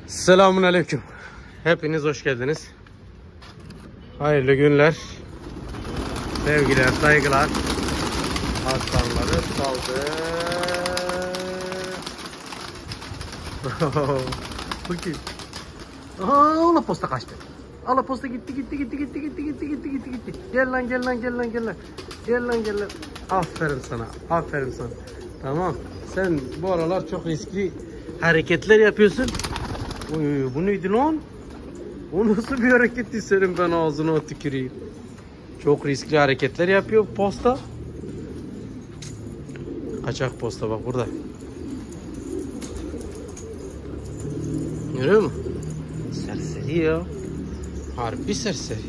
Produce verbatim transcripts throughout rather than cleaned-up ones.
Selamun aleyküm. Hepiniz hoş geldiniz. Hayırlı günler. Sevgiler, saygılar. Aslanları saldı. Bu kim? Aa, ola posta kaçtı. Ala posta gitti gitti gitti gitti gitti gitti gitti gitti gitti. Gel lan gel lan gel lan gel lan. Gel lan gel lan. Aferin sana. Aferin sana. Tamam. Sen bu aralar çok riskli hareketler yapıyorsun. Oy, bu neydi lan? O nasıl bir hareketti senin, ben ağzına tüküreyim. Çok riskli hareketler yapıyor posta. Kaçak posta bak burada. Görüyor musun? Serseri ya. Harbi serseri.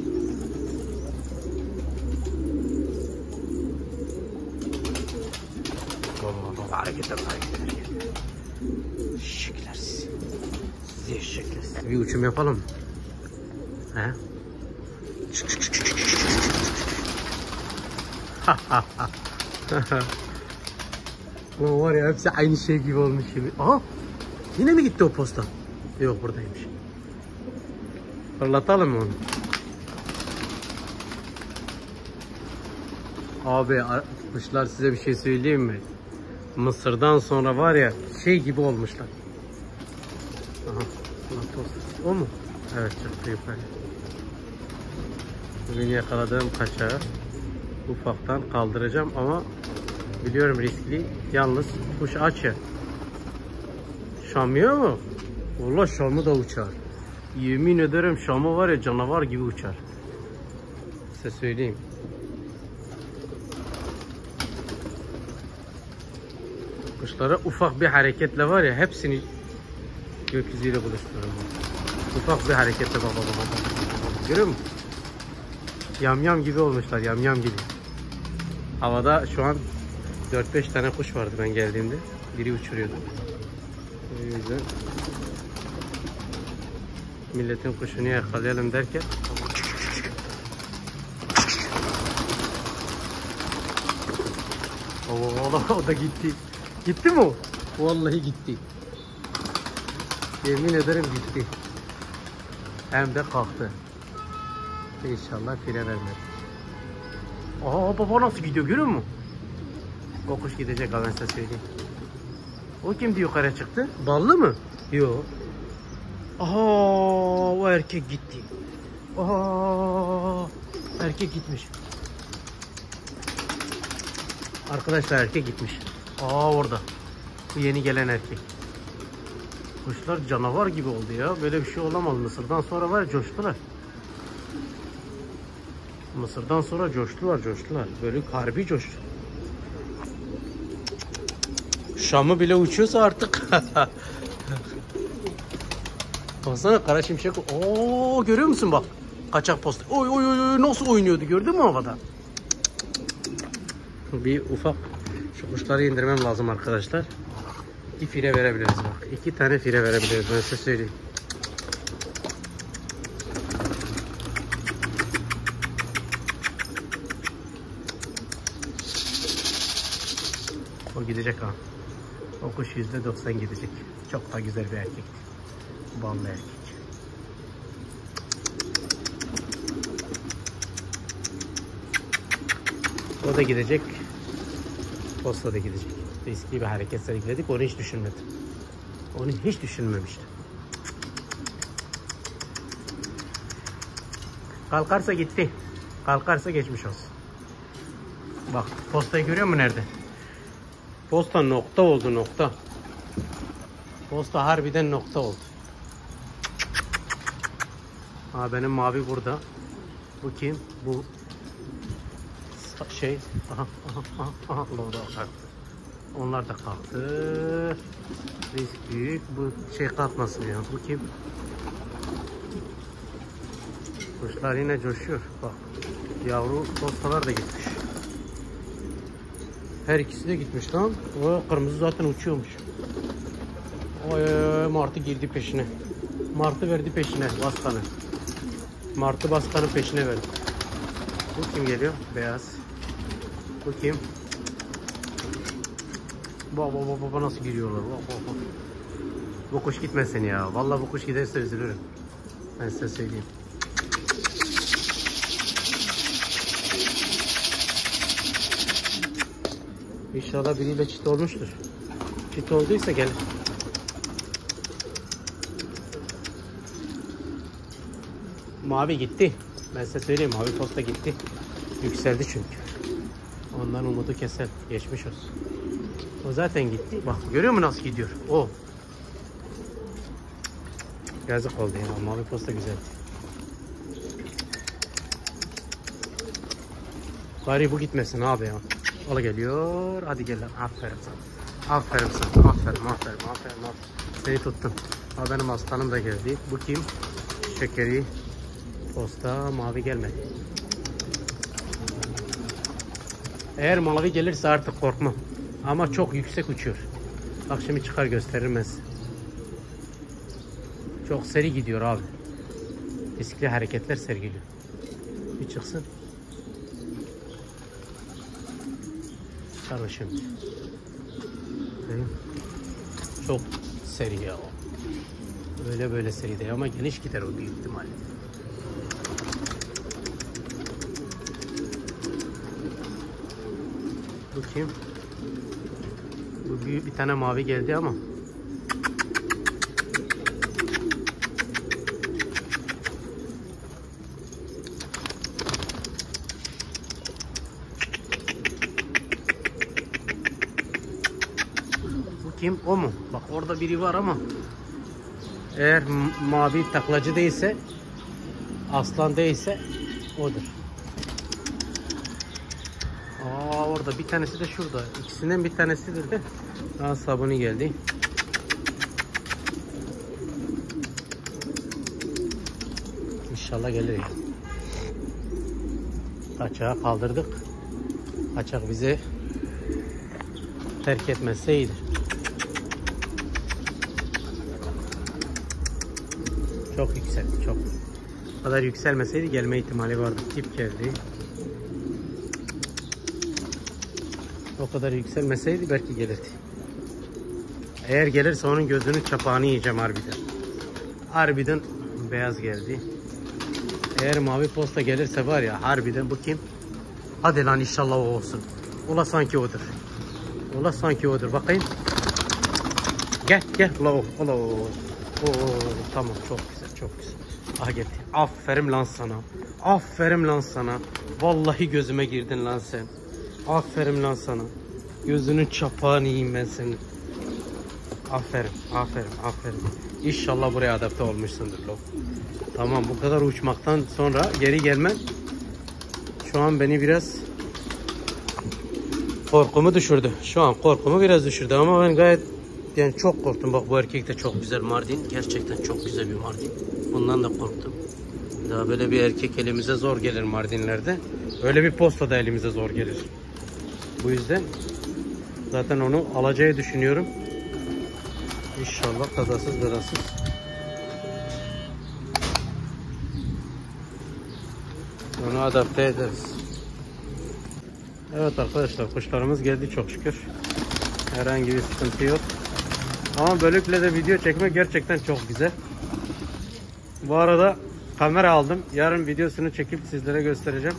Baba baba hareketler hareketler. Şekiller siz. Size şekiller siz. Bir uçum yapalım mı? He? Lan var ya, hepsi aynı şey gibi olmuş gibi. Aha! Yine mi gitti o posta? Yok, buradaymış. Fırlatalım mı onu? Abi kuşlar, size bir şey söyleyeyim mi? Mısır'dan sonra var ya şey gibi olmuşlar. Aha, o mu? Evet, çıktı yukarı. Bugün yakaladığım kaçağı ufaktan kaldıracağım ama biliyorum riskli. Yalnız kuş aç ya. Şamıyor mu? Valla Şam'ı da uçar. Yemin ederim Şam'ı var ya, canavar gibi uçar. Size söyleyeyim. Kuşlara ufak bir hareketle var ya, hepsini gökyüzüyle buluştururum. Ufak bir hareketle baba baba baba. Görüyor musun? Yamyam gibi olmuşlar, yamyam gibi. Havada şu an dört beş tane kuş vardı ben geldiğimde. Biri uçuruyordu. O yüzden milletin kuşunu yakalayalım derken o, o da gitti. Gitti mi o? Vallahi gitti. Yemin ederim gitti. Hem de kalktı. İnşallah fire vermez. Aa baba nasıl gidiyor, görüyor musun? O kuş gidecek, ben size söyleyeyim. O kimdi yukarı çıktı? Ballı mı? Yok. Aha, o erkek gitti. Aha, erkek gitmiş. Arkadaşlar erkek gitmiş. Aa orada. Bu yeni gelen erkek. Kuşlar canavar gibi oldu ya. Böyle bir şey olamaz. Mısır'dan sonra var ya, coştular. Mısır'dan sonra coştular coştular. Böyle harbi coştu. Şam'ı bile uçuyorsa artık. Baksana kara şimşek. Oo görüyor musun bak. Kaçak posta. Oy oy oy nasıl oynuyordu, gördün mü havada? Bir ufak şu kuşları indirmem lazım arkadaşlar. İki fire verebiliriz bak. İki tane fire verebiliriz, ben size söyleyeyim. O gidecek ha. O kuş yüzde doksan gidecek. Çok da güzel bir erkek. Ballı erkek. O da gidecek. Posta da gidecek. Riskli bir hareket sergiledik. Onu hiç düşünmedim. Onu hiç düşünmemiştim. Kalkarsa gitti. Kalkarsa geçmiş olsun. Bak postayı görüyor musun nerede? Posta nokta oldu, nokta. Posta harbiden nokta oldu. Ha benim mavi burada. Bu kim? Bu şey. Aha aha aha aha. Loda kalktı. Onlar da kalktı. Risk büyük. Bu şey kalkmasın ya. Bu kim? Kuşlar yine coşuyor. Bak. Yavru postalar da gitmiş. Her ikisi de gitmiş lan. O kırmızı zaten uçuyormuş. Oy, martı girdi peşine. Martı verdi peşine baskanı. Martı baskanın peşine verdi. Bu kim geliyor? Beyaz. Bu kim? Baba baba baba nasıl giriyorlar? Baba baba. Bu kuş gitmesin ya. Vallahi bu kuş giderse üzülürüm. Ben size söyleyeyim. İnşallah biriyle çift olmuştur. Çift olduysa gelir. Mavi gitti. Ben size söyleyeyim, mavi posta gitti. Yükseldi çünkü. Ondan umudu keser. Geçmiş olsun. O zaten gitti. Bak görüyor musun nasıl gidiyor? O. Yazık oldu ya. Mavi posta güzeldi. Bari bu gitmesin abi ya. Ola geliyor. Hadi gel lan. Aferin sana. Aferin sana. Aferin, aferin, aferin, aferin. Seni tuttum. Ha, benim aslanım da geldi. Bu kim? Şekeri. Posta mavi gelmedi. Eğer mavi gelirse artık korkmam. Ama çok yüksek uçuyor. Bak şimdi çıkar gösterilmez. Çok seri gidiyor abi. Riskli hareketler sergiliyor. Bir çıksın. Çıkar şimdi. Çok seri ya. Böyle böyle seri değil ama geniş gider o büyük ihtimalle. Bu kim? Bu büyük bir tane mavi geldi ama. Bu kim? O mu? Bak orada biri var ama. Eğer mavi taklacı değilse, aslan değilse odur. Aa, orada bir tanesi de şurada. İkisinden bir tanesidir de. Daha sabunu geldi. İnşallah gelir ya. Kaçağı kaldırdık. Kaçak bizi terk etmezse iyidir. Çok yükseldi, çok. O kadar yükselmeseydi gelme ihtimali vardı. Tip geldi. O kadar yükselmeseydi belki gelirdi. Eğer gelirse onun gözünün çapağını yiyeceğim harbiden. Harbiden beyaz geldi. Eğer mavi posta gelirse var ya harbiden bu kim? Hadi lan inşallah o olsun. Ola sanki odur. Ola sanki odur. Bakayım. Gel gel. Ola o. Ola o. Oo, tamam çok güzel çok güzel. Aha geldi. Aferin lan sana. Aferin lan sana. Vallahi gözüme girdin lan sen. Aferin lan sana. Gözünün çapağını yiyeyim ben senin. Aferin, aferin, aferin. İnşallah buraya adapte olmuşsundur lo. Tamam, bu kadar uçmaktan sonra geri gelmen şu an beni biraz korkumu düşürdü. Şu an korkumu biraz düşürdü ama ben gayet yani çok korktum. Bak bu erkek de çok güzel Mardin. Gerçekten çok güzel bir Mardin. Bundan da korktum. Daha böyle bir erkek elimize zor gelir Mardinlerde. Öyle bir posta da elimize zor gelir. Bu yüzden zaten onu alacağı düşünüyorum. İnşallah kazasız belasız. Onu adapte ederiz. Evet arkadaşlar, kuşlarımız geldi çok şükür. Herhangi bir sıkıntı yok. Ama bölükle de video çekmek gerçekten çok güzel. Bu arada kamera aldım. Yarın videosunu çekip sizlere göstereceğim.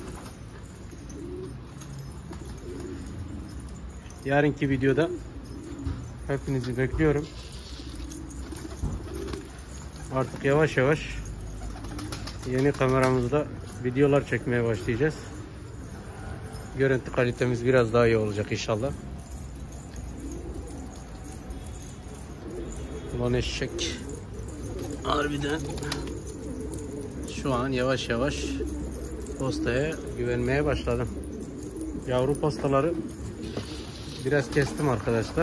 Yarınki videoda hepinizi bekliyorum. Artık yavaş yavaş yeni kameramızda videolar çekmeye başlayacağız. Görüntü kalitemiz biraz daha iyi olacak inşallah. Ulan eşek. Harbiden şu an yavaş yavaş postaya güvenmeye başladım. Yavru postaları biraz kestim arkadaşlar.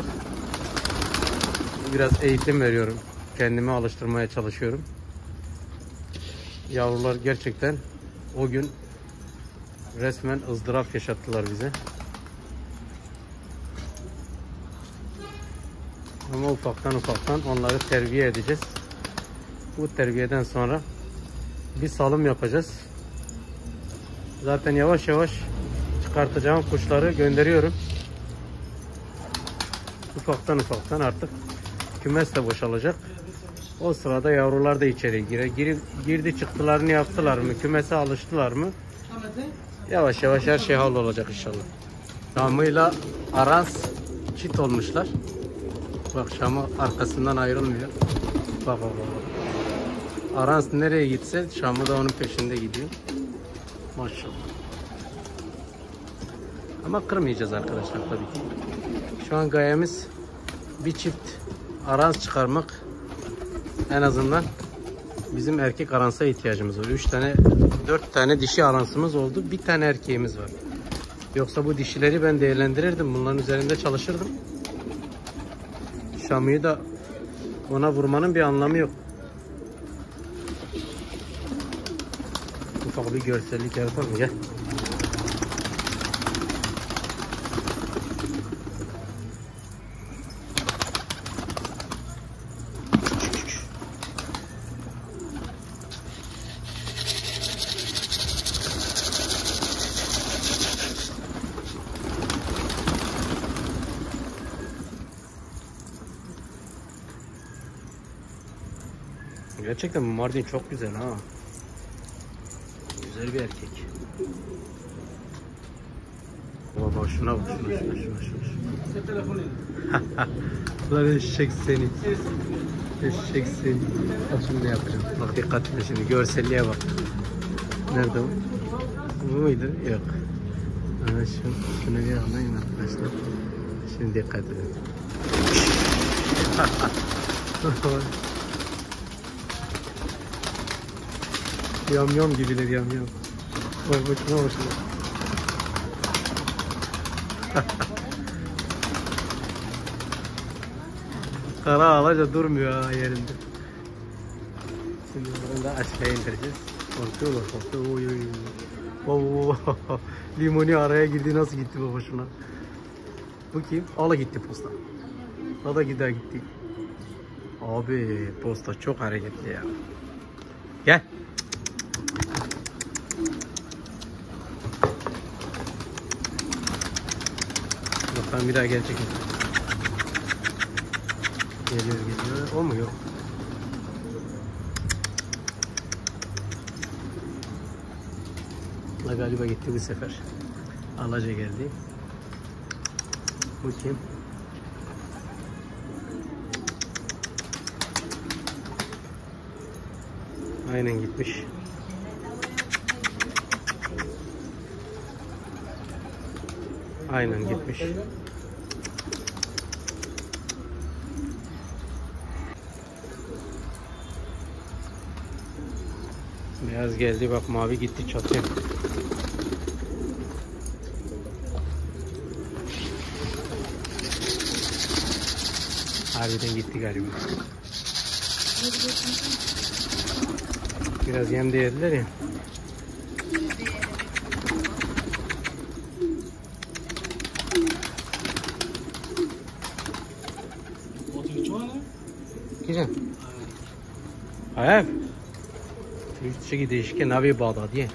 Biraz eğitim veriyorum. Kendimi alıştırmaya çalışıyorum. Yavrular gerçekten o gün resmen ızdırap yaşattılar bize. Ama ufaktan ufaktan onları terbiye edeceğiz. Bu terbiyeden sonra bir salım yapacağız. Zaten yavaş yavaş çıkartacağım kuşları gönderiyorum. Ufaktan ufaktan artık Kümes de boşalacak. O sırada yavrular da içeri girer. Girip, girdi çıktılarını yaptılar mı? Kümese alıştılar mı? Yavaş yavaş her şey hallolacak inşallah. Şam'ıyla Aras çift olmuşlar. Bak Şam'ı arkasından ayrılmıyor. Bak bak bak. Aras nereye gitse Şam'ı da onun peşinde gidiyor. Maşallah. Ama kırmayacağız arkadaşlar tabii ki. Şu an gayemiz bir çift Aras çıkarmak. En azından bizim erkek aransa ihtiyacımız var. üç tane, dört tane dişi aransımız oldu. Bir tane erkeğimiz var. Yoksa bu dişileri ben değerlendirirdim. Bunların üzerinde çalışırdım. Şam'ı da ona vurmanın bir anlamı yok. Ufak bir görsellik yapalım. Gel. Gerçekten Mardin çok güzel ha. Güzel bir erkek. Baba şuna bak, şuna şuna şuna şuna. Lan eşek seni. Eşek seni. Bak şimdi ne yapacağım. Bak dikkat edin şimdi, görselliğe bak. Nerede o? Bu muydu? Yok. Ana şunu, şunu bir alayım arkadaşlar. Şimdi dikkat edin. Yam yam gibiler, yam yam. Bak bak şuna bak şuna. Kara ağaca durmuyor ha yerinde. Şimdi bunu da aşağıya indireceğiz. Korkuyorlar, korkuyor. Oy oy oy. Oh, Limoni araya girdi, nasıl gitti baba şuna. Bu kim? Ala gitti posta. O da gider gitti. Abi posta çok hareketli ya. Gel. Bakalım bir daha gelecek mi? Geliyor geliyor. O mu yok? Galiba gitti bu sefer. Alaca geldi. Bu kim? Aynen gitmiş. Aynen gitmiş. Beyaz geldi, bak mavi gitti çatıya. Harbiden gitti galiba. Biraz yem de yediler ya. Güzel. Hayır. Türkçe değişken Navi Bağdat diye.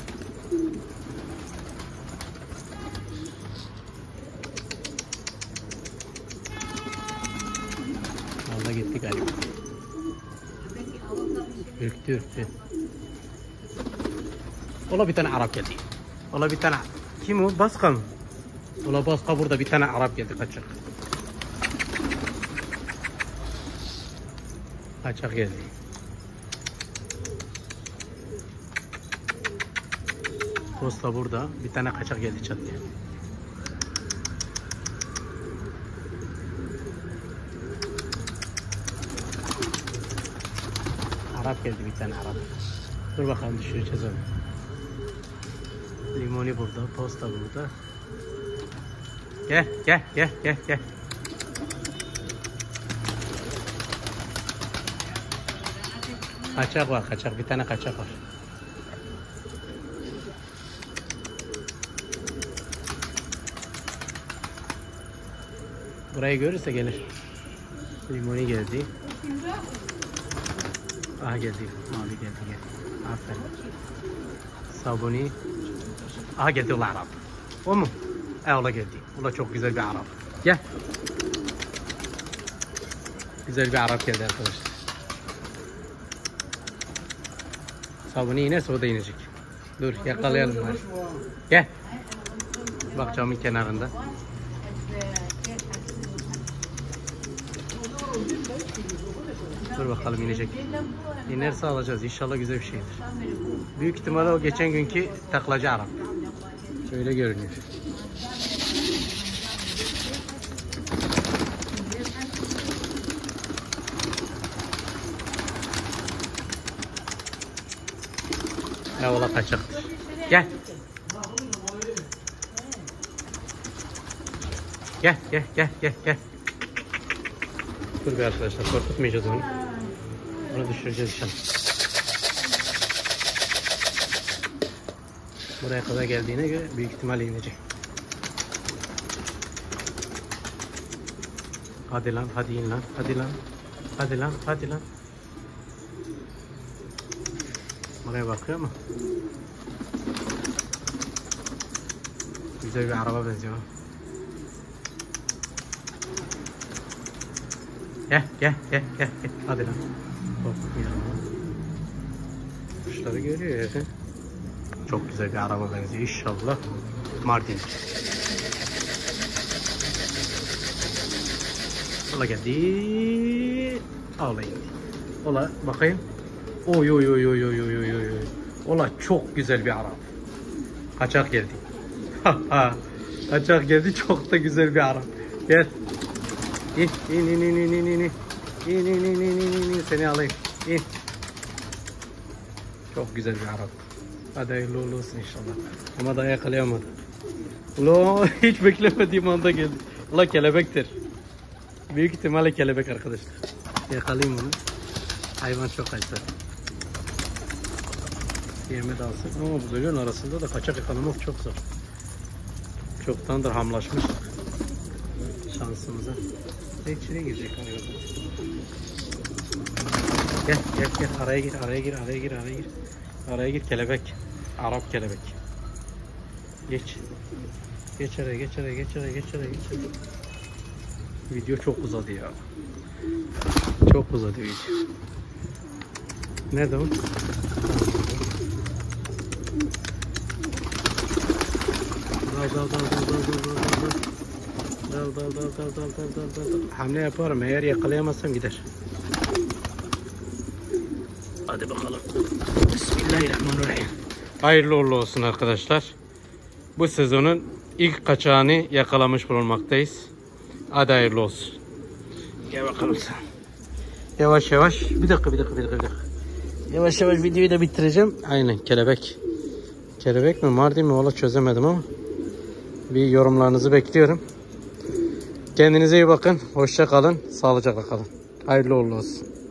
Vallahi gitti galiba. Ürktü ürktü. Ola bir tane Arap geldi. Ola bir tane. Kim o? Baska mı? Ola Baska, burada bir tane Arap geldi, kaçak. Kaçak geldi. Posta burada. Bir tane kaçak geldi çatıya. Arap geldi, bir tane Arap. Dur bakalım, düşüreceğiz onu. Limoni burada, posta burada. Gel, gel, gel, gel, gel. Kaçak var, kaçak. Bir tane kaçak var. Burayı görürse gelir. Limoni geldi. Aha geldi. Mavi geldi. Gel. Aferin. Sabuni. Aha geldi ola Arap. O mu? E ola geldi. Ola çok güzel bir Arap. Gel. güzel bir Arap geldi arkadaşlar. Sabunu inerse o da inecek. Dur yakalayalım bari. Gel. Bak camın kenarında. Dur bakalım inecek. İnerse alacağız. İnşallah güzel bir şeydir. Büyük ihtimalle o geçen günkü taklacı Arap. Şöyle görünüyor. Ya ola kaçaktır. Gel. Gel gel gel gel gel. Dur bir arkadaşlar, korkutmayacağız onu. Onu düşüreceğiz inşallah. Buraya kadar geldiğine göre büyük ihtimalle inecek. Hadi lan, hadi in lan, hadi lan. Hadi lan, hadi lan. Buraya bakıyor mu? Güzel bir araba benziyor. Gel gel gel gel gel. Hadi lan. Korkmayalım. Kuşları görüyor ya. Çok güzel bir araba benziyor. İnşallah Mardin. Ola geldi. Ola indi. Ola bakayım. Oy oy oy oy oy oy oy oy. Ola çok güzel bir araba. Kaçak geldi. Kaçak geldi, çok da güzel bir araba. Gel. İn in in in in in in. İn in in in in in. Seni alayım. İn. Çok güzel bir araba. Hadi hayırlı olsun inşallah. Ama daha yakalayamadı. Ulan hiç beklemediğim anda geldi. Ulan kelebektir. Büyük ihtimalle kelebek arkadaşlar. Yakalayayım bunu. Hayvan çok kaçtı. Yeme de alsın. Ama bu bölgenin arasında da kaçak yakalamak çok zor. Çoktandır hamlaşmış. Şansımıza. İçine girecek galiba. Gel gel gel, araya gir araya gir araya gir araya gir. Araya gir, kelebek. Arap kelebek. Geç. Geç araya, geç araya, geç araya, geç araya, geç araya. Video çok uzadı ya. Çok uzadı video. Nerede o? Dal dal dal dal dal dal dal dal. Dal dal dal dal dal dal dal dal. Hamle yaparım, eğer yakalayamazsam gider. Hadi bakalım. Bismillahirrahmanirrahim. Hayırlı uğurlu olsun arkadaşlar. Bu sezonun ilk kaçağını yakalamış bulunmaktayız. Hadi hayırlı olsun. Gel bakalım sen. Yavaş yavaş. Bir dakika bir dakika bir dakika. Bir dakika. Yavaş yavaş videoyu da bitireceğim. Aynen, kelebek. Kelebek mi Mardin mi valla çözemedim ama. Bir yorumlarınızı bekliyorum. Kendinize iyi bakın. Hoşça kalın. Sağlıcakla kalın. Hayırlı uğurlu olsun.